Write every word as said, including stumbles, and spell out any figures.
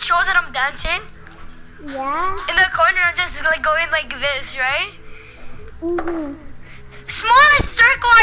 show that I'm dancing? Yeah. In the corner, I'm just like going like this, right? Mhm. Smallest circle